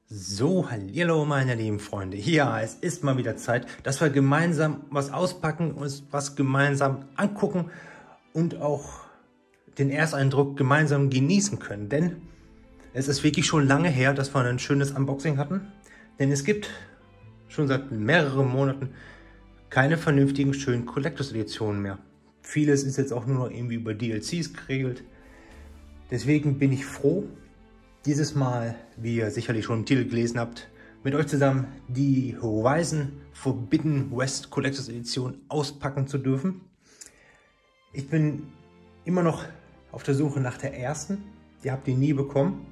So, hallo meine lieben Freunde. Ja, es ist mal wieder Zeit, dass wir gemeinsam was auspacken, uns was gemeinsam angucken und auch den Ersteindruck gemeinsam genießen können. Denn es ist wirklich schon lange her, dass wir ein schönes Unboxing hatten. Denn es gibt schon seit mehreren Monaten keine vernünftigen, schönen Collectors Editionen mehr. Vieles ist jetzt auch nur noch irgendwie über DLCs geregelt. Deswegen bin ich froh, dieses Mal, wie ihr sicherlich schon im Titel gelesen habt, mit euch zusammen die Horizon Forbidden West Collectors Edition auspacken zu dürfen. Ich bin immer noch auf der Suche nach der ersten. Ihr habt die nie bekommen.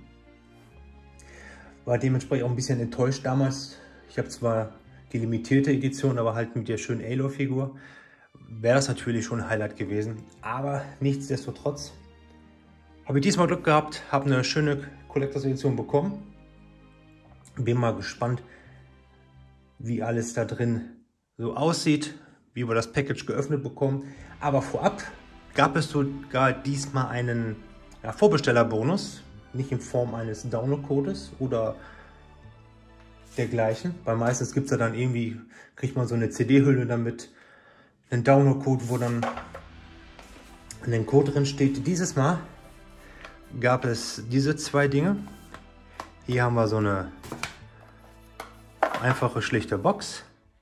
War dementsprechend auch ein bisschen enttäuscht damals. Ich habe zwar die limitierte Edition, aber halt mit der schönen Aloy-Figur. Wäre das natürlich schon ein Highlight gewesen. Aber nichtsdestotrotz habe ich diesmal Glück gehabt, habe eine schöne Collectors Edition bekommen. Bin mal gespannt, wie alles da drin so aussieht, wie wir das Package geöffnet bekommen. Aber vorab gab es sogar diesmal einen Vorbestellerbonus, nicht in Form eines Download-Codes oder dergleichen. Weil meistens gibt es ja dann irgendwie, kriegt man so eine CD-Hülle damit, einen Download-Code, wo dann ein Code drin steht. Dieses Mal gab es diese zwei Dinge. Hier haben wir so eine einfache, schlichte Box,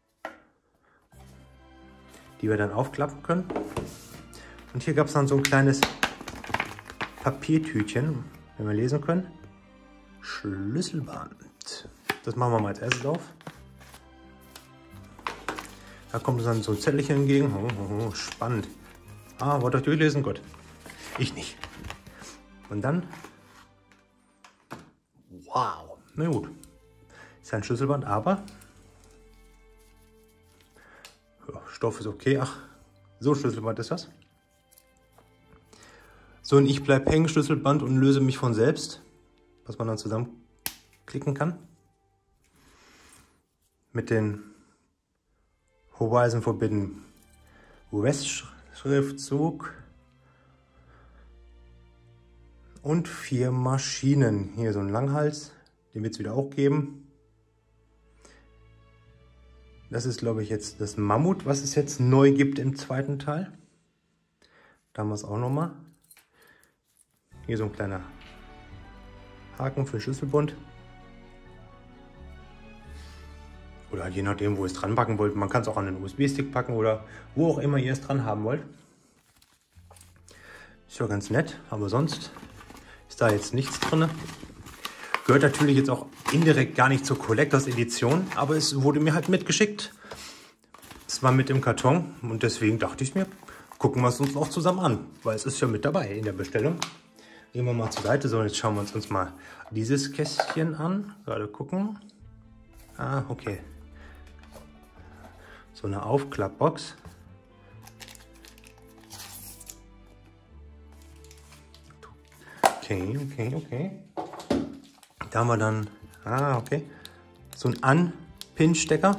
die wir dann aufklappen können. Und hier gab es dann so ein kleines Papiertütchen, wenn wir lesen können. Schlüsselband. Das machen wir mal als erstes auf. Da kommt uns dann so ein Zettelchen entgegen. Oh, spannend. Ah, wollt ihr euch durchlesen? Gut. Ich nicht. Und dann, wow, na gut, ist ein Schlüsselband, aber ja, Stoff ist okay. Ach, so ein Schlüsselband ist das. So ein Ich bleib hängen Schlüsselband und löse mich von selbst, was man dann zusammenklicken kann. Mit den Horizon Forbidden West Schriftzug. Und 4 Maschinen. Hier so ein Langhals, den wird es wieder auch geben. Das ist, glaube ich, jetzt das Mammut, was es jetzt neu gibt im zweiten Teil. Da haben wir es auch nochmal. Hier so ein kleiner Haken für den Schlüsselbund. Oder je nachdem, wo ihr es dran packen wollt. Man kann es auch an den USB-Stick packen oder wo auch immer ihr es dran haben wollt. Ist ja ganz nett, aber sonst ist da jetzt nichts drin. Gehört natürlich jetzt auch indirekt gar nicht zur Collectors Edition, aber es wurde mir halt mitgeschickt. Es war mit im Karton und deswegen dachte ich mir, gucken wir es uns auch zusammen an, weil es ist ja mit dabei in der Bestellung. Gehen wir mal zur Seite, so jetzt schauen wir uns mal dieses Kästchen an. Gerade gucken. Ah, okay. So eine Aufklappbox. Okay. Da haben wir dann, okay, so ein An-Pin-Stecker.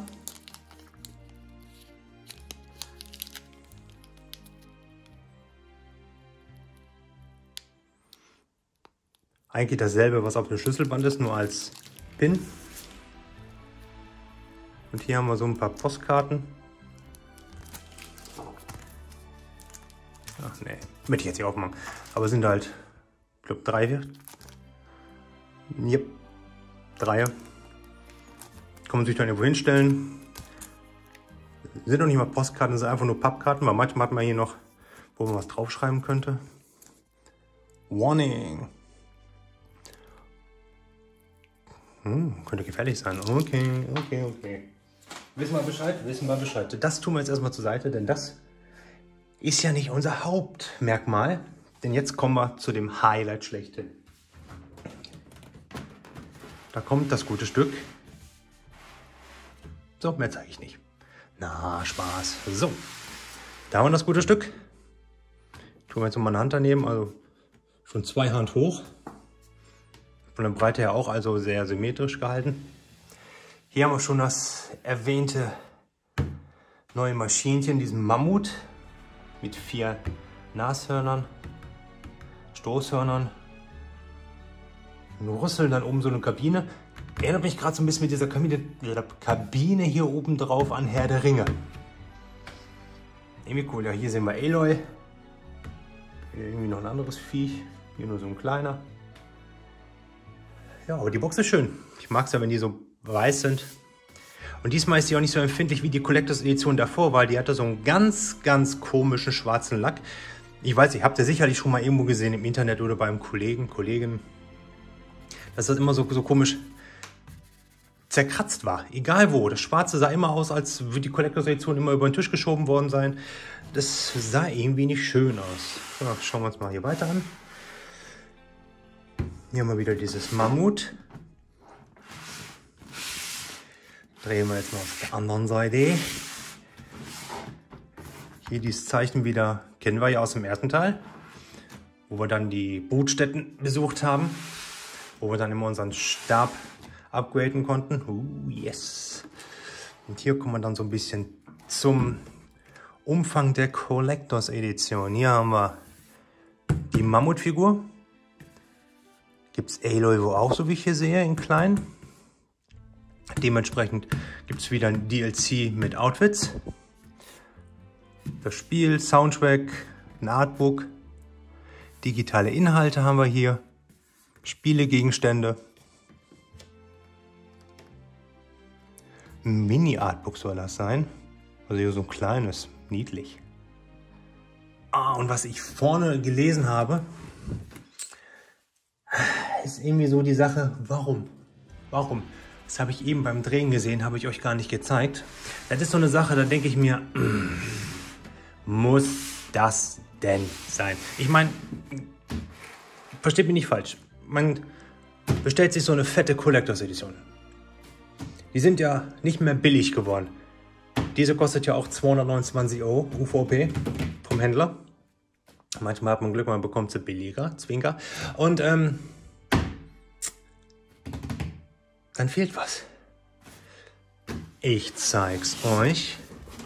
Eigentlich dasselbe, was auf dem Schlüsselband ist, nur als Pin. Und hier haben wir so ein paar Postkarten. Ach nee, möchte ich jetzt nicht aufmachen. Aber sind halt, ich glaube, 3. Yep, 3. Kann man sich dann irgendwo hinstellen. Sind noch nicht mal Postkarten, sind einfach nur Pappkarten, weil manchmal hat man hier noch, wo man was draufschreiben könnte. Warning. Könnte gefährlich sein. Okay. Wissen wir Bescheid. Das tun wir jetzt erstmal zur Seite, denn das ist ja nicht unser Hauptmerkmal. Denn jetzt kommen wir zu dem Highlight schlechthin. Da kommt das gute Stück. So, mehr zeige ich nicht. Na, Spaß. So, da haben wir das gute Stück. Tun wir jetzt mal eine Hand daneben, also schon 2 Hand hoch. Von der Breite her auch, also sehr symmetrisch gehalten. Hier haben wir schon das erwähnte neue Maschinchen, diesen Mammut mit 4 Nashörnern, Stoßhörnern, ein Rüssel, dann oben so eine Kabine. Erinnert mich gerade so ein bisschen mit dieser Kabine hier oben drauf an Herr der Ringe. Irgendwie cool. Ja, hier sehen wir Aloy. Hier irgendwie noch ein anderes Viech. Hier nur so ein kleiner. Ja, aber die Box ist schön. Ich mag es ja, wenn die so weiß sind. Und diesmal ist die auch nicht so empfindlich wie die Collectors Edition davor, weil die hatte so einen ganz, ganz komischen schwarzen Lack. Ich weiß nicht, habt ihr sicherlich schon mal irgendwo gesehen im Internet oder beim Kollegen, dass das immer so komisch zerkratzt war. Egal wo. Das Schwarze sah immer aus, als würde die Collectors Edition immer über den Tisch geschoben worden sein. Das sah irgendwie nicht schön aus. So, schauen wir uns mal hier weiter an. Hier haben wir wieder dieses Mammut. Drehen wir jetzt mal auf der anderen Seite. Hier dieses Zeichen wieder, kennen wir ja aus dem ersten Teil, wo wir dann die Brutstätten besucht haben, wo wir dann immer unseren Stab upgraden konnten. Yes! Und hier kommen wir dann so ein bisschen zum Umfang der Collectors Edition. Hier haben wir die Mammutfigur. Gibt es Aloy wo auch, so wie ich hier sehe, in klein. Dementsprechend gibt es wieder ein DLC mit Outfits. Das Spiel, Soundtrack, ein Artbook. Digitale Inhalte haben wir hier. Spielegegenstände. Ein Mini-Artbook soll das sein. Also hier so ein kleines, niedlich. Und was ich vorne gelesen habe, ist irgendwie so die Sache, warum? Das habe ich eben beim Drehen gesehen, habe ich euch gar nicht gezeigt. Das ist so eine Sache, da denke ich mir, muss das denn sein? Ich meine, versteht mich nicht falsch. Man bestellt sich so eine fette Collectors Edition. Die sind ja nicht mehr billig geworden. Diese kostet ja auch 229 Euro UVP vom Händler. Manchmal hat man Glück, man bekommt sie billiger, Zwinker. Und dann fehlt was. Ich zeig's euch.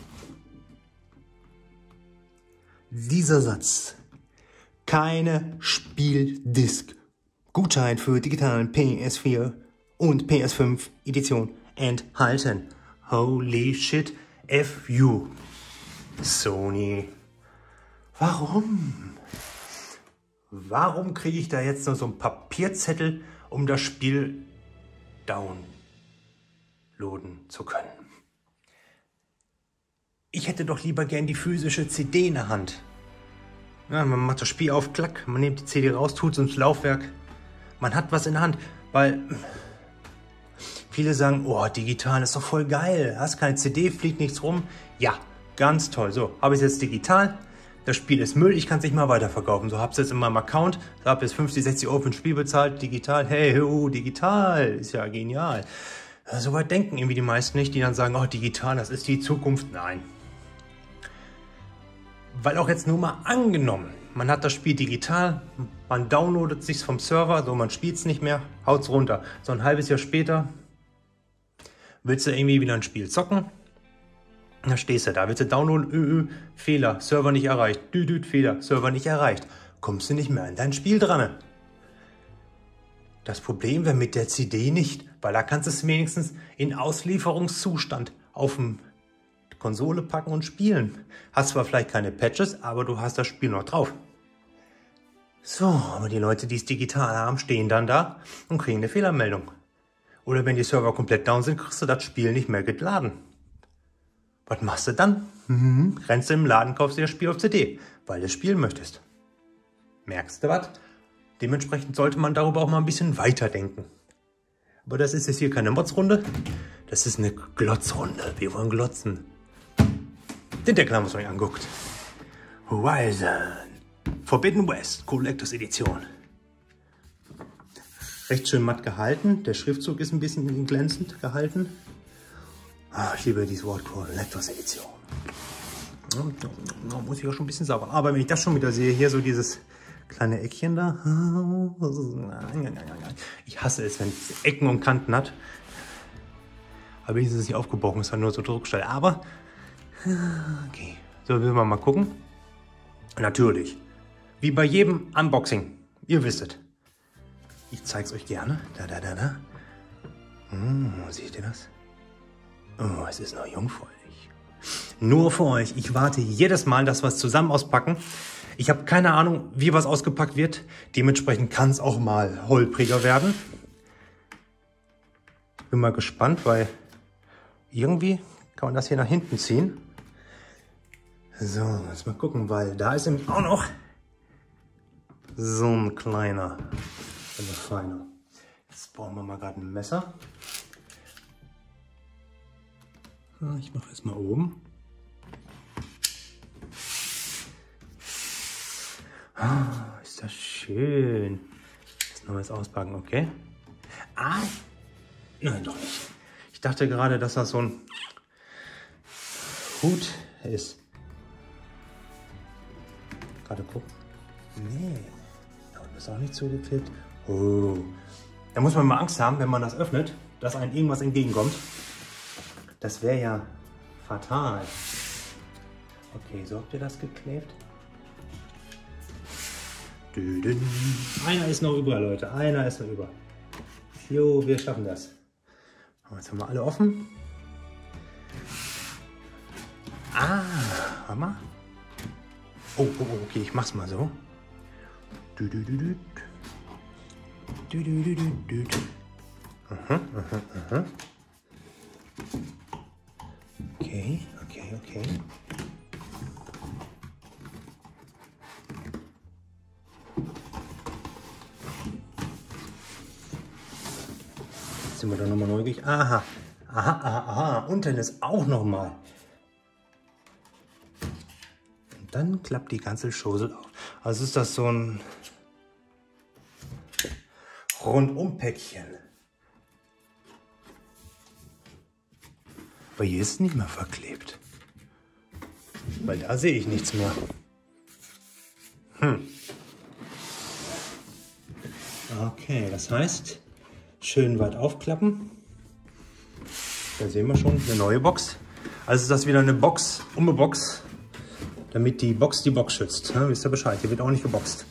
Dieser Satz. Keine Spieldisk. Gutschein für digitalen PS4 und PS5 Edition enthalten. Holy shit, FU. Sony. Warum? Warum kriege ich da jetzt noch so einen Papierzettel, um das Spiel downloaden zu können? Ich hätte doch lieber gern die physische CD in der Hand. Ja, man macht das Spiel auf, klack, man nimmt die CD raus, tut es ins Laufwerk. Man hat was in der Hand, weil viele sagen, oh, digital ist doch voll geil. Hast keine CD, fliegt nichts rum. Ja, ganz toll. So, habe ich es jetzt digital. Das Spiel ist Müll, ich kann es nicht mal weiterverkaufen. So, habe es jetzt in meinem Account, habe jetzt 50, 60 Euro für ein Spiel bezahlt, digital. Hey, digital, ist ja genial. So weit denken irgendwie die meisten nicht, die dann sagen, oh, digital, das ist die Zukunft. Nein. Weil auch jetzt nur mal angenommen, man hat das Spiel digital, man downloadet es sich vom Server, so man spielt es nicht mehr, haut es runter. So ein halbes Jahr später willst du irgendwie wieder ein Spiel zocken, da stehst du da, willst du downloaden, Fehler, Server nicht erreicht, Fehler, Server nicht erreicht, kommst du nicht mehr an dein Spiel dran. Das Problem wäre mit der CD nicht, weil da kannst du es wenigstens in Auslieferungszustand auf dem Konsole packen und spielen. Hast zwar vielleicht keine Patches, aber du hast das Spiel noch drauf. So, aber die Leute, die es digital haben, stehen dann da und kriegen eine Fehlermeldung. Oder wenn die Server komplett down sind, kriegst du das Spiel nicht mehr geladen. Was machst du dann? Rennst du im Laden, kaufst dir das Spiel auf CD, weil du spielen möchtest. Merkst du was? Dementsprechend sollte man darüber auch mal ein bisschen weiterdenken. Aber das ist jetzt hier keine Mods-Runde, das ist eine Glotzrunde. Wir wollen glotzen. Den Deckel haben wir uns euch anguckt. Horizon Forbidden West Collectors Edition. Recht schön matt gehalten. Der Schriftzug ist ein bisschen glänzend gehalten. Ich liebe dieses Wort Collectors Edition. Muss ich auch schon ein bisschen sauber. Aber wenn ich das schon wieder sehe, hier so dieses kleine Eckchen da. Ich hasse es, wenn es Ecken und Kanten hat. Aber ist es nicht aufgebrochen, ist halt nur so Druckstelle. Aber, okay. So, müssen wir mal gucken. Natürlich. Wie bei jedem Unboxing. Ihr wisst es. Ich zeige es euch gerne. Da. Seht ihr das? Oh, es ist noch jungfräulich. Nur für euch. Ich warte jedes Mal, dass wir es zusammen auspacken. Ich habe keine Ahnung, wie was ausgepackt wird. Dementsprechend kann es auch mal holpriger werden. Bin mal gespannt, weil irgendwie kann man das hier nach hinten ziehen. So, jetzt mal gucken, weil da ist nämlich auch noch so ein kleiner, also feiner. Jetzt brauchen wir mal gerade ein Messer. Ich mache erstmal oben. Ah, ist das schön. Jetzt noch was auspacken, okay? Ah, nein, doch nicht. Ich dachte gerade, dass das so ein Hut ist. Gerade gucken. Nee, da unten ist auch nicht zugeklebt. Oh, da muss man mal Angst haben, wenn man das öffnet, dass einem irgendwas entgegenkommt. Das wäre ja fatal. Okay, so habt ihr das geklebt. Einer ist noch über, Leute. Einer ist noch über. Jo, wir schaffen das. Jetzt haben wir alle offen. Ah, warte mal. Oh, okay, ich mach's mal so. Okay. Jetzt sind wir da nochmal neugierig. Aha. Unten ist auch nochmal. Und dann klappt die ganze Schosel auf. Also ist das so ein Rundum-Päckchen. Aber hier ist nicht mehr verklebt. Weil da sehe ich nichts mehr. Okay, das heißt, schön weit aufklappen. Da sehen wir schon eine neue Box. Also ist das wieder eine Box um eine Box, damit die Box schützt. Ja, wisst ihr Bescheid, hier wird auch nicht geboxt.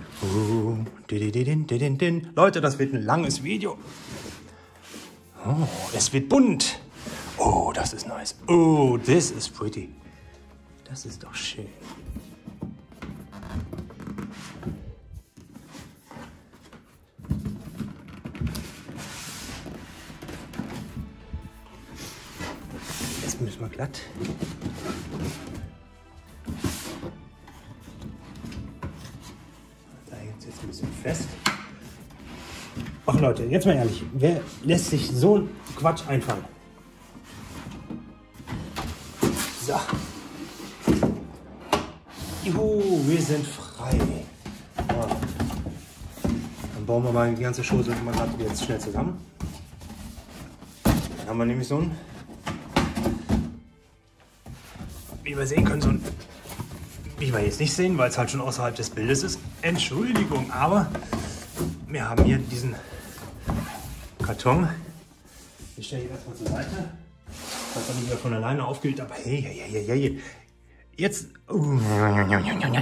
Leute, das wird ein langes Video. Oh, es wird bunt. Oh, das ist nice. Oh, this is pretty. Das ist doch schön. Jetzt müssen wir glatt. Da hängt es jetzt ein bisschen fest. Ach Leute, jetzt mal ehrlich, wer lässt sich so ein Quatsch einfallen? So. Juhu, wir sind frei. Oh. Dann bauen wir mal die ganze Chose mal gerade jetzt schnell zusammen. Dann haben wir nämlich so ein, wie wir sehen können, so ein, wie wir jetzt nicht sehen, weil es halt schon außerhalb des Bildes ist. Entschuldigung, aber wir haben hier diesen Karton. Ich stelle ihn erstmal zur Seite. Das hat nicht wieder von alleine aufgeht, aber hey. Jetzt. Na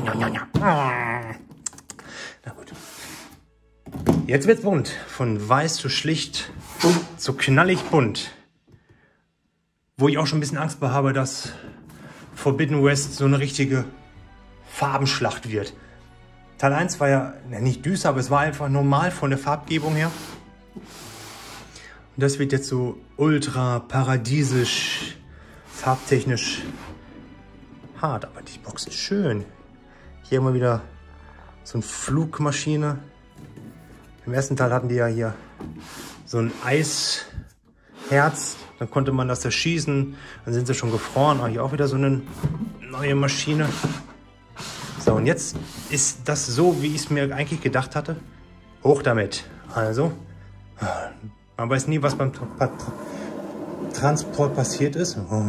gut. Jetzt wird's bunt. Von weiß zu schlicht zu knallig bunt. Wo ich auch schon ein bisschen Angst habe, dass Forbidden West so eine richtige Farbenschlacht wird. Teil 1 war ja nicht düster, aber es war einfach normal von der Farbgebung her. Und das wird jetzt so ultra paradiesisch, farbtechnisch hart. Aber die Box ist schön. Hier immer wieder so eine Flugmaschine. Im ersten Teil hatten die ja hier so ein Eisherz. Dann konnte man das erschießen. Dann sind sie schon gefroren. Aber hier auch wieder so eine neue Maschine. So, und jetzt ist das so, wie ich es mir eigentlich gedacht hatte. Hoch damit. Also, man weiß nie, was beim Transport passiert ist. Oh.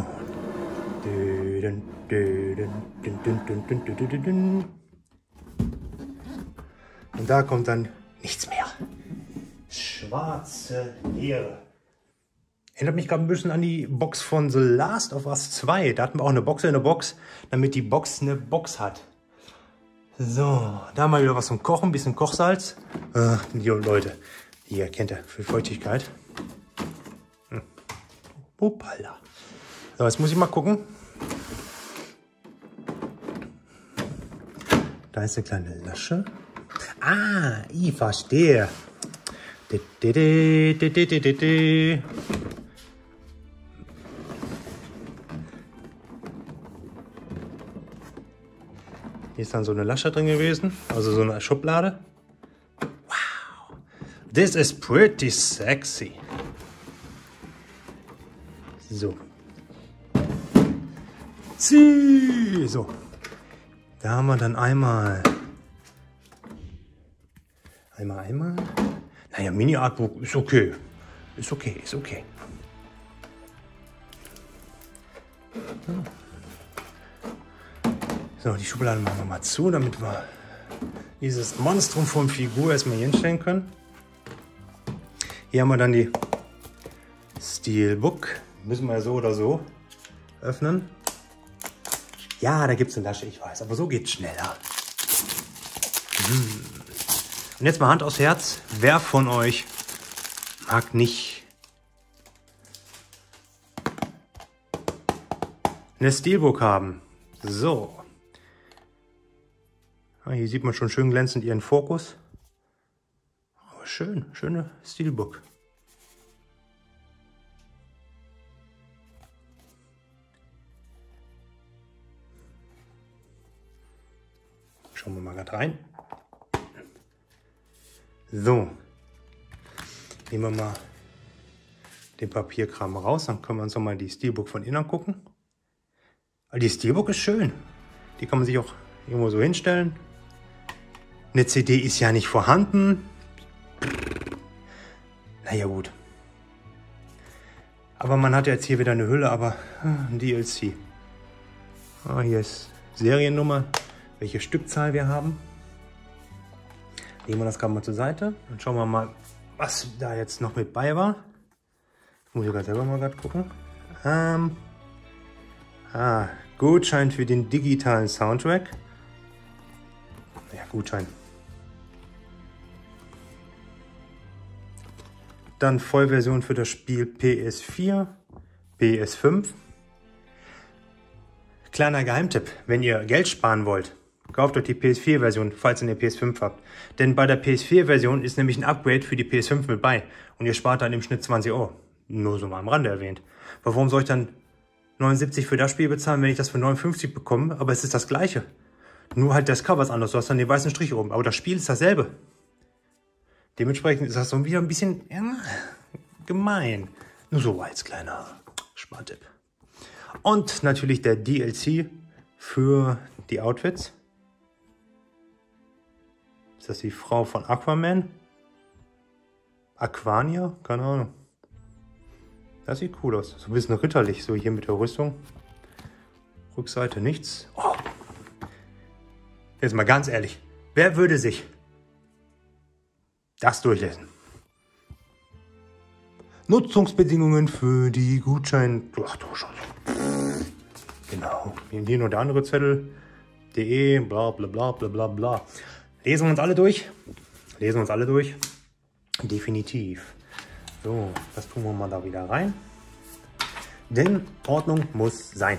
Und da kommt dann nichts mehr. Schwarze Leere. Erinnert mich gerade ein bisschen an die Box von The Last of Us 2. Da hatten wir auch eine Box in der Box, damit die Box eine Box hat. So, da mal wieder was zum Kochen, ein bisschen Kochsalz. Jo, Leute, hier kennt ihr, für Feuchtigkeit. Hoppala. So, jetzt muss ich mal gucken. Da ist eine kleine Lasche. Ah, ich verstehe. Hier ist dann so eine Lasche drin gewesen, also so eine Schublade. Wow, this is pretty sexy. So. So. Da haben wir dann einmal. Naja, Mini-Artbook ist okay. Ist okay. So, die Schublade machen wir mal zu, damit wir dieses Monstrum von Figur erstmal hier hinstellen können. Hier haben wir dann die Steelbook. Müssen wir so oder so öffnen. Ja, da gibt es eine Lasche, ich weiß, aber so geht's schneller. Und jetzt mal Hand aufs Herz. Wer von euch mag nicht eine Steelbook haben? So. Hier sieht man schon schön glänzend ihren Fokus. Aber schöne Steelbook. Schauen wir mal gerade rein. So. Nehmen wir mal den Papierkram raus, dann können wir uns noch mal die Steelbook von innen gucken. Aber die Steelbook ist schön. Die kann man sich auch irgendwo so hinstellen. Eine CD ist ja nicht vorhanden. Naja, gut. Aber man hat ja jetzt hier wieder eine Hülle, aber ein DLC. Hier ist Seriennummer, welche Stückzahl wir haben. Nehmen wir das gerade mal zur Seite. Dann schauen wir mal, was da jetzt noch mit bei war. Das muss ich gerade selber mal gucken. Gutschein für den digitalen Soundtrack. Ja, Gutschein. Dann Vollversion für das Spiel PS4, PS5. Kleiner Geheimtipp, wenn ihr Geld sparen wollt, kauft euch die PS4-Version, falls ihr eine PS5 habt. Denn bei der PS4-Version ist nämlich ein Upgrade für die PS5 mit bei. Und ihr spart dann im Schnitt 20 Euro. Nur so mal am Rande erwähnt. Aber warum soll ich dann 79 für das Spiel bezahlen, wenn ich das für 59 bekomme? Aber es ist das gleiche. Nur halt das Cover ist anders. Du hast dann den weißen Strich oben. Aber das Spiel ist dasselbe. Dementsprechend ist das so wieder ein bisschen gemein. Nur so als kleiner Spartipp. Und natürlich der DLC für die Outfits. Ist das die Frau von Aquaman? Aquania? Keine Ahnung. Das sieht cool aus. So ein bisschen ritterlich, so hier mit der Rüstung. Rückseite nichts. Oh. Jetzt mal ganz ehrlich. Wer würde sich das durchlesen? Nutzungsbedingungen für die Gutschein... Ach du schon. Genau. Hier nur der andere Zettel. De, bla bla bla bla bla bla. Lesen wir uns alle durch? Lesen wir uns alle durch? Definitiv. So, das tun wir mal da wieder rein. Denn Ordnung muss sein.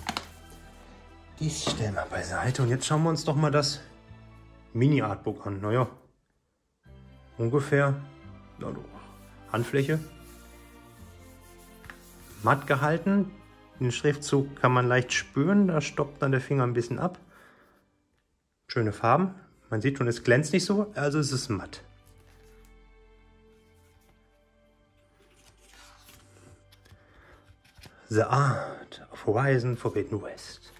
Ich stelle mal beiseite und jetzt schauen wir uns doch mal das Mini-Artbook an. Naja, ungefähr Handfläche. Matt gehalten. Den Schriftzug kann man leicht spüren. Da stoppt dann der Finger ein bisschen ab. Schöne Farben. Man sieht schon, es glänzt nicht so, also es ist matt. The Art of Horizon Forbidden West.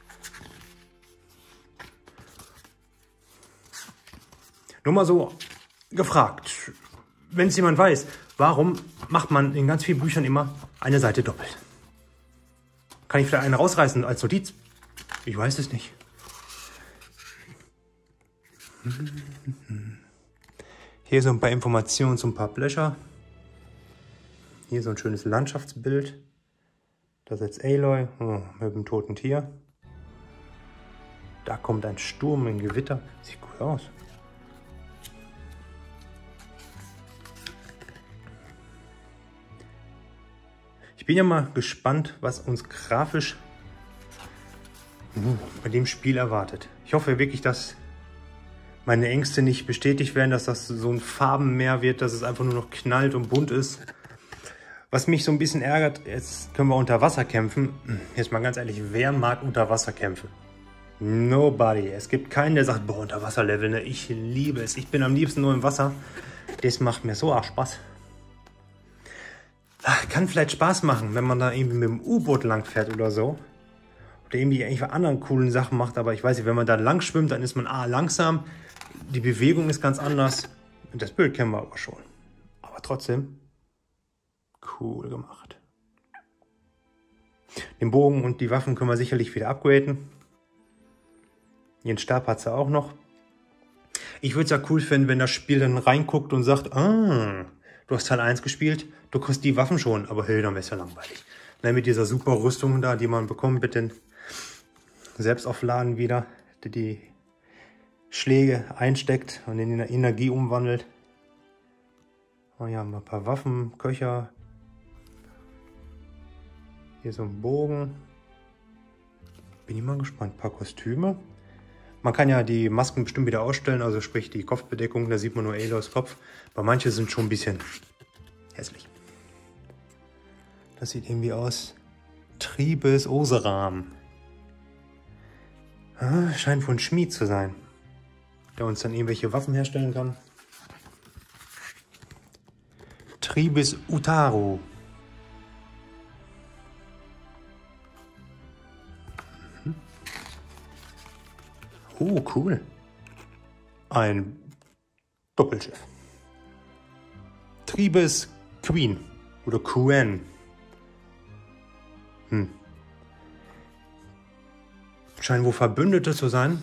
Nur mal so gefragt, wenn es jemand weiß, warum macht man in ganz vielen Büchern immer eine Seite doppelt? Kann ich vielleicht eine rausreißen als Notiz? Ich weiß es nicht. Hier so ein paar Informationen zum Publisher. Hier so ein schönes Landschaftsbild. Das ist jetzt Aloy mit dem toten Tier. Da kommt ein Sturm, ein Gewitter. Sieht gut aus. Ich bin ja mal gespannt, was uns grafisch bei dem Spiel erwartet. Ich hoffe wirklich, dass meine Ängste nicht bestätigt werden, dass das so ein Farbenmeer wird, dass es einfach nur noch knallt und bunt ist. Was mich so ein bisschen ärgert, jetzt können wir unter Wasser kämpfen. Jetzt mal ganz ehrlich, wer mag Unterwasserkämpfe? Nobody. Es gibt keinen, der sagt, boah, Unterwasserlevel, ne? Ich liebe es. Ich bin am liebsten nur im Wasser. Das macht mir so auch Spaß. Kann vielleicht Spaß machen, wenn man da irgendwie mit dem U-Boot lang fährt oder so. Oder irgendwie irgendwelche anderen coolen Sachen macht. Aber ich weiß nicht, wenn man da lang schwimmt, dann ist man langsam. Die Bewegung ist ganz anders. Und das Bild kennen wir aber schon. Aber trotzdem, cool gemacht. Den Bogen und die Waffen können wir sicherlich wieder upgraden. Den Stab hat sie auch noch. Ich würde es ja cool finden, wenn das Spiel dann reinguckt und sagt, du hast Teil 1 gespielt, du kriegst die Waffen schon, aber hey, dann wäre es ja langweilig. Dann mit dieser super Rüstung da, die man bekommt, bitte selbst aufladen wieder, die Schläge einsteckt und in Energie umwandelt. Oh ja, mal ein paar Waffen, Köcher. Hier so ein Bogen. Bin ich mal gespannt. Ein paar Kostüme. Man kann ja die Masken bestimmt wieder ausstellen, also sprich die Kopfbedeckung, da sieht man nur Aloys Kopf. Aber manche sind schon ein bisschen hässlich. Das sieht irgendwie aus. Tribes Oseram. Scheint wohl ein Schmied zu sein, der uns dann irgendwelche Waffen herstellen kann. Tribes Utaru. Oh, cool. Ein Doppelschiff. Tribes Queen oder Quen. Scheinen wohl Verbündete zu sein.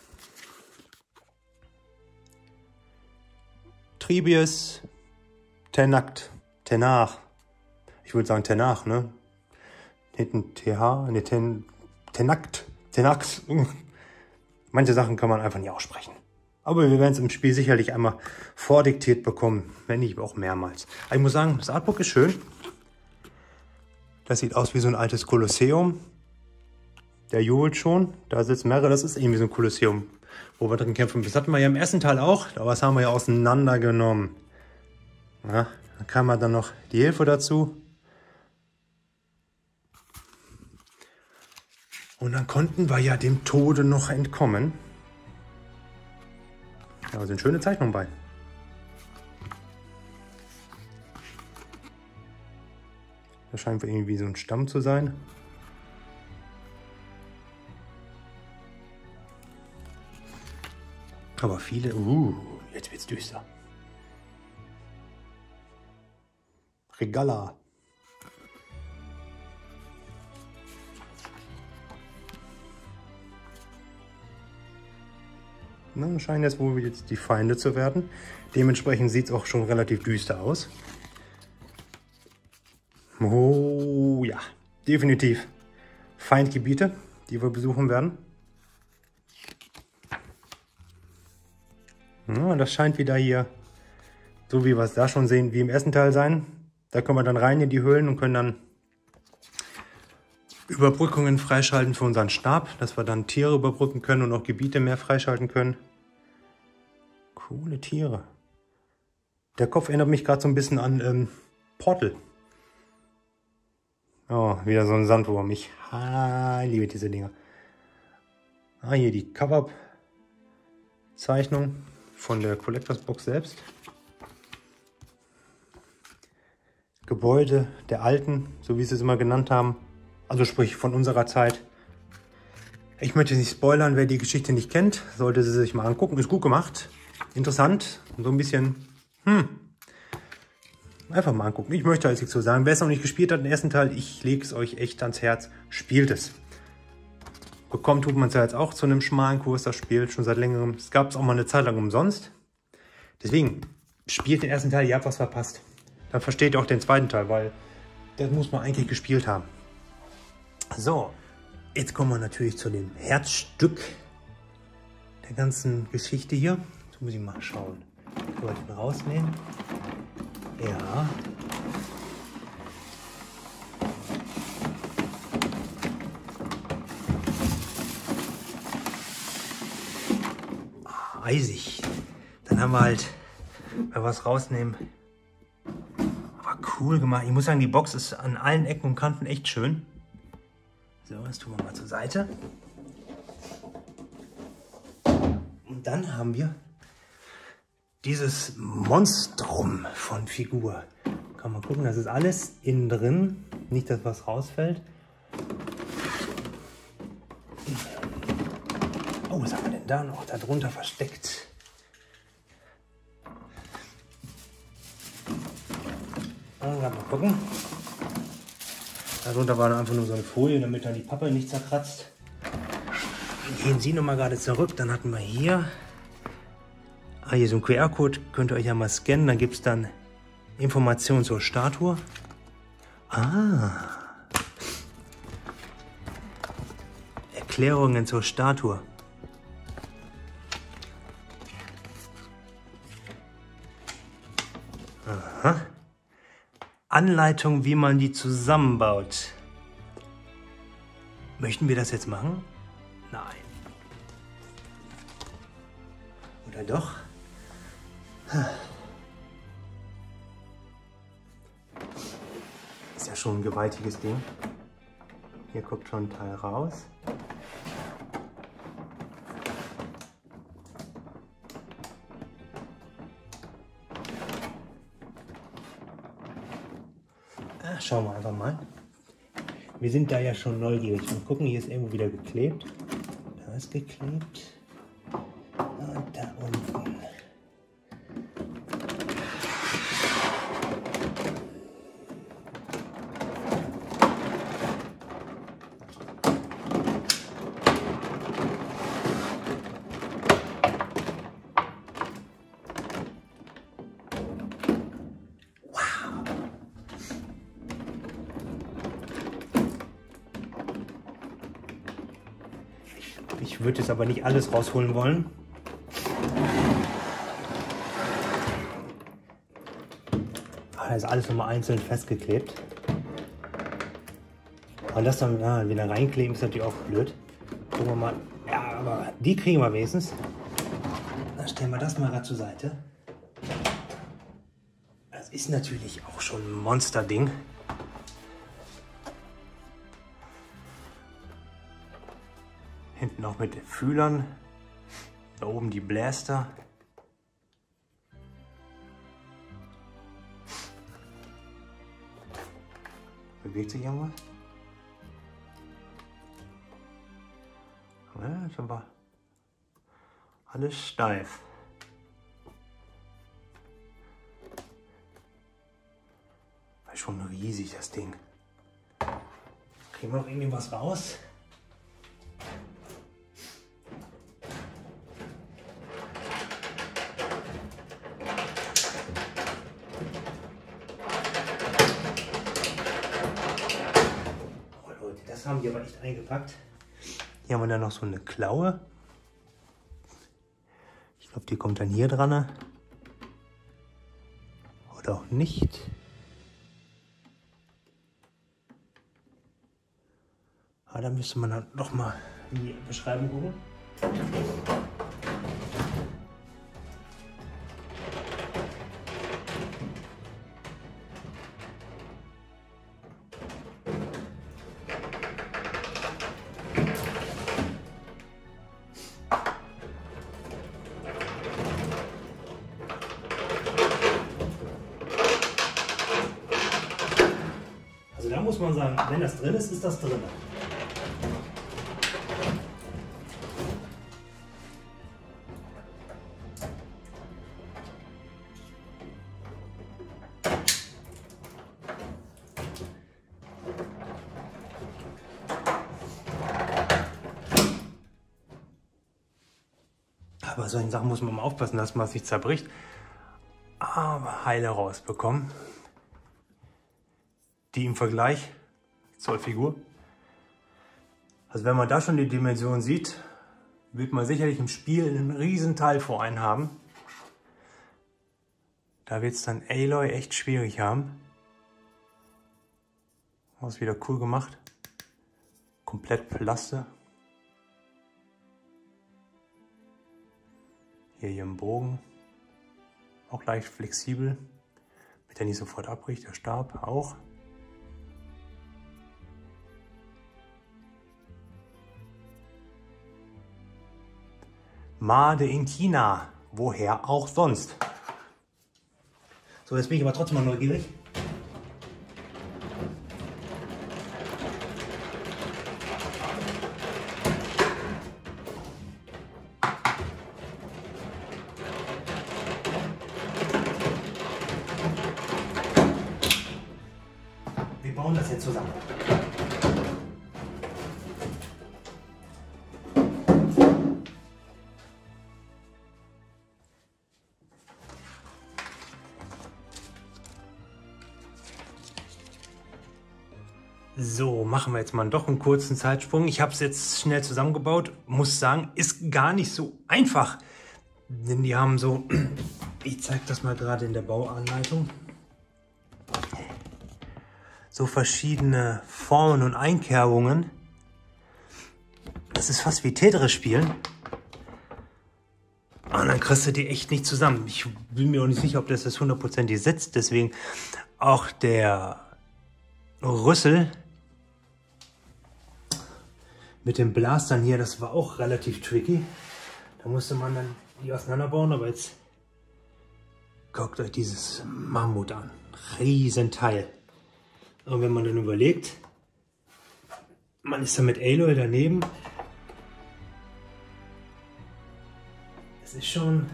Tribius Tenakt. Tenach. Ich würde sagen Tenach, ne? Hinten TH, ne, Tenakt. Tenax. Manche Sachen kann man einfach nicht aussprechen. Aber wir werden es im Spiel sicherlich einmal vordiktiert bekommen, wenn nicht auch mehrmals. Aber ich muss sagen, das Artbook ist schön. Das sieht aus wie so ein altes Kolosseum. Der johlt schon. Da sitzt mehrere. Das ist irgendwie so ein Kolosseum, wo wir drin kämpfen. Das hatten wir ja im ersten Teil auch, aber das haben wir ja auseinandergenommen. Ja, dann kam dann noch die Hilfe dazu. Und dann konnten wir ja dem Tode noch entkommen. Da sind schöne Zeichnungen bei. Das scheint irgendwie so ein Stamm zu sein. Aber viele... jetzt wird's düster. Regala. Na, scheinen jetzt wohl jetzt die Feinde zu werden. Dementsprechend sieht es auch schon relativ düster aus. Oh ja, definitiv Feindgebiete, die wir besuchen werden. Ja, das scheint wieder hier, so wie wir es da schon sehen, wie im ersten Teil sein. Da können wir dann rein in die Höhlen und können dann Überbrückungen freischalten für unseren Stab, dass wir dann Tiere überbrücken können und auch Gebiete mehr freischalten können. Coole Tiere. Der Kopf erinnert mich gerade so ein bisschen an Portal. Oh, wieder so ein Sandwurm. Ich liebe diese Dinger. Hier die Cover-Zeichnung von der Collectors Box selbst. Gebäude der Alten, so wie sie es immer genannt haben. Also sprich von unserer Zeit. Ich möchte nicht spoilern, wer die Geschichte nicht kennt, sollte sie sich mal angucken. Ist gut gemacht, interessant, so ein bisschen, einfach mal angucken. Ich möchte jetzt nichts so sagen. Wer es noch nicht gespielt hat, den ersten Teil, ich lege es euch echt ans Herz, spielt es. Bekommen tut man es ja jetzt auch zu einem schmalen Kurs, das Spiel, schon seit längerem. Es gab es auch mal eine Zeit lang umsonst. Deswegen, spielt den ersten Teil, ihr habt was verpasst. Dann versteht ihr auch den zweiten Teil, weil das muss man eigentlich gespielt haben. So, jetzt kommen wir natürlich zu dem Herzstück der ganzen Geschichte hier. Jetzt muss ich mal schauen. Ich wollte ihn rausnehmen. Ja. eisig. Dann haben wir halt was rausnehmen. Aber cool gemacht. Ich muss sagen, die Box ist an allen Ecken und Kanten echt schön. So, das tun wir mal zur Seite. Und dann haben wir dieses Monstrum von Figur. Kann man gucken, das ist alles innen drin. Nicht, dass was rausfällt. Oh, was haben wir denn da noch darunter versteckt? Mal gucken. Darunter war einfach nur so eine Folie, damit dann die Pappe nicht zerkratzt. Gehen Sie nochmal gerade zurück. Dann hatten wir hier. Hier so ein QR-Code. Könnt ihr euch ja mal scannen. Dann gibt es dann Informationen zur Statue. Erklärungen zur Statue. Aha. Anleitung, wie man die zusammenbaut. Möchten wir das jetzt machen? Nein. Oder doch? Ist ja schon ein gewaltiges Ding. Hier guckt schon ein Teil raus. Schauen wir einfach mal. Wir sind da ja schon neugierig. Und gucken, hier ist irgendwo wieder geklebt. Da ist geklebt. Und da unten. Ich würde jetzt aber nicht alles rausholen wollen. Da ist alles nochmal einzeln festgeklebt. Und das dann wieder reinkleben ist natürlich auch blöd. Gucken wir mal. Ja, aber die kriegen wir wenigstens. Dann stellen wir das mal gerade zur Seite. Das ist natürlich auch schon ein Monsterding. Hinten auch mit Fühlern. Da oben die Blaster. Bewegt sich irgendwas? Ja, ist aber alles steif. Das ist schon riesig, das Ding. Kriegen wir noch irgendwie was raus? Das haben die aber echt eingepackt. Hier haben wir dann noch so eine Klaue. Ich glaube, die kommt dann hier dran. Oder auch nicht. Aber da müsste man dann noch mal in die Beschreibung gucken. Da muss man sagen, wenn das drin ist, ist das drin. Aber solchen Sachen muss man mal aufpassen, dass man es nicht zerbricht. Aber heile rausbekommen. Die im Vergleich zur Figur. Also wenn man da schon die Dimension sieht, wird man sicherlich im Spiel einen riesen Teil vor einen haben. Da wird es dann Aloy echt schwierig haben. Was wieder cool gemacht. Komplett Plaste. Hier im Bogen. Auch leicht flexibel. Damit er nicht sofort abbricht. Der Stab auch. Made in China. Woher auch sonst. So, jetzt bin ich aber trotzdem mal neugierig. Wir bauen das jetzt zusammen. So, machen wir jetzt mal doch einen kurzen Zeitsprung. Ich habe es jetzt schnell zusammengebaut. Muss sagen, ist gar nicht so einfach. Denn die haben so, ich zeige das mal gerade in der Bauanleitung, so verschiedene Formen und Einkerbungen. Das ist fast wie Tetris spielen. Und dann kriegst du die echt nicht zusammen. Ich bin mir auch nicht sicher, ob das 100% sitzt. Deswegen auch der Rüssel mit den Blastern hier, das war auch relativ tricky. Da musste man dann die auseinanderbauen, aber jetzt guckt euch dieses Mammut an. Riesenteil. Und wenn man dann überlegt, man ist da mit Aloy daneben, es ist schon,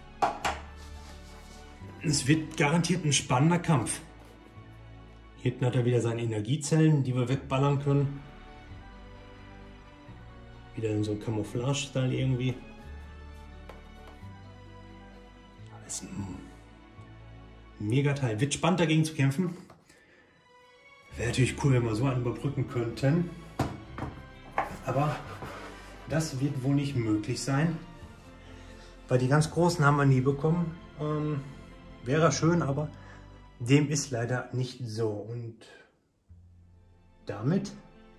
es wird garantiert ein spannender Kampf. Hier hinten hat er wieder seine Energiezellen, die wir wegballern können. Wieder in so einem Camouflage-Style irgendwie. Das ist ein mega Teil. Wird spannend dagegen zu kämpfen. Wäre natürlich cool, wenn wir so einen überbrücken könnten. Aber das wird wohl nicht möglich sein. Weil die ganz großen haben wir nie bekommen. Wäre schön, aber dem ist leider nicht so. Und damit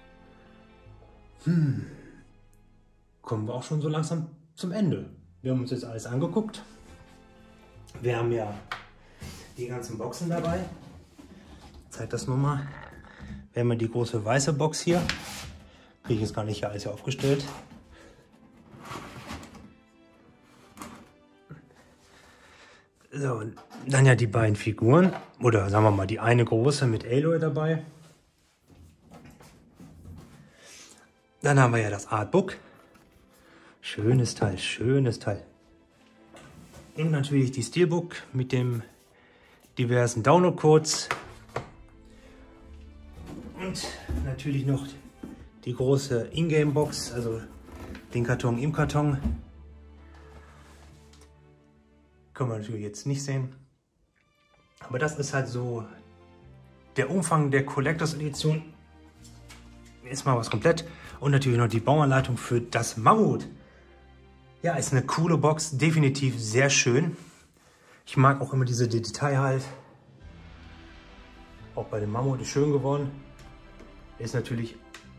kommen wir auch schon so langsam zum Ende. Wir haben uns jetzt alles angeguckt. Wir haben ja die ganzen Boxen dabei. Ich zeige das nur mal. Wir haben ja die große weiße Box hier. Kriege ich jetzt gar nicht hier alles hier aufgestellt. So, dann ja die beiden Figuren. Oder sagen wir mal die eine große mit Aloy dabei. Dann haben wir ja das Artbook. Schönes Teil, schönes Teil. Und natürlich die Steelbook mit dem diversen Download-Codes. Und natürlich noch die große Ingame-Box, also den Karton im Karton. Können wir natürlich jetzt nicht sehen. Aber das ist halt so der Umfang der Collectors Edition. Ist mal was komplett. Und natürlich noch die Bauanleitung für das Mammut. Ja, ist eine coole Box, definitiv sehr schön. Ich mag auch immer diese Detail halt. Auch bei dem Mammut ist schön geworden. Ist natürlich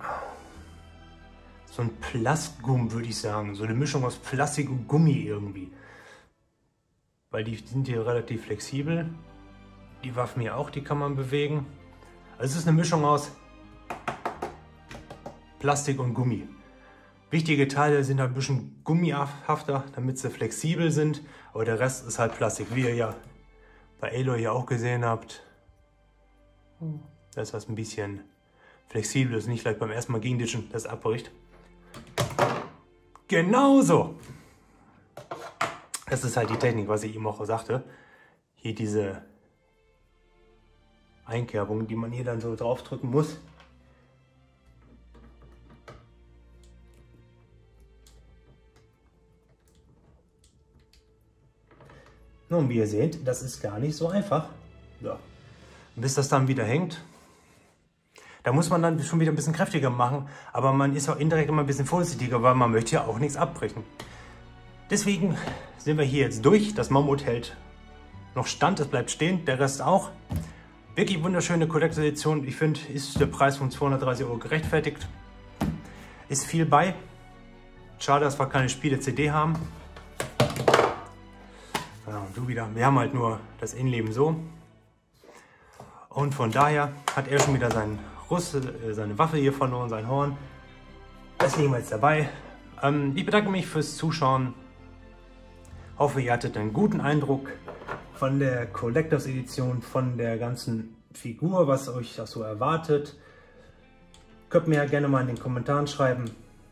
so ein Plastgum, würde ich sagen. So eine Mischung aus Plastik und Gummi irgendwie. Weil die sind hier relativ flexibel. Die Waffen hier auch, die kann man bewegen. Also es ist eine Mischung aus Plastik und Gummi. Wichtige Teile sind halt ein bisschen gummihafter, damit sie flexibel sind. Aber der Rest ist halt Plastik, wie ihr ja bei Aloy hier auch gesehen habt. Das ist ein bisschen flexibel ist, nicht gleich beim ersten Mal gegenditschen, das abbricht. Genauso! Das ist halt die Technik, was ich eben auch sagte. Hier diese Einkerbung, die man hier dann so drauf drücken muss. Nun, wie ihr seht, das ist gar nicht so einfach. Ja. Bis das dann wieder hängt. Da muss man dann schon wieder ein bisschen kräftiger machen, aber man ist auch indirekt immer ein bisschen vorsichtiger, weil man möchte ja auch nichts abbrechen. Deswegen sind wir hier jetzt durch. Das Mammut hält noch stand, es bleibt stehen, der Rest auch. Wirklich wunderschöne Collector Edition. Ich finde, ist der Preis von 230 € gerechtfertigt. Ist viel bei. Schade, dass wir keine Spiele-CD haben. Ja, und du wieder. Wir haben halt nur das Innenleben so. Und von daher hat er schon wieder seinen seine Waffe hier verloren, sein Horn. Das legen wir jetzt dabei. Ich bedanke mich fürs Zuschauen. Hoffe, ihr hattet einen guten Eindruck von der Collectors Edition, von der ganzen Figur, was euch auch so erwartet. Könnt mir ja gerne mal in den Kommentaren schreiben.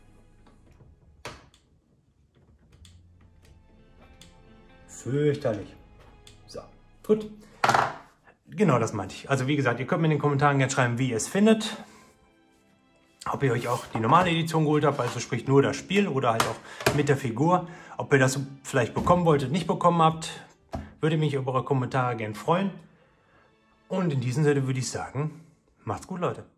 Fürchterlich. So, gut. Genau, das meinte ich. Also wie gesagt, ihr könnt mir in den Kommentaren gerne schreiben, wie ihr es findet. Ob ihr euch auch die normale Edition geholt habt, also sprich nur das Spiel oder halt auch mit der Figur. Ob ihr das vielleicht bekommen wolltet, nicht bekommen habt, würde mich über eure Kommentare gerne freuen. Und in diesem Sinne würde ich sagen, macht's gut, Leute.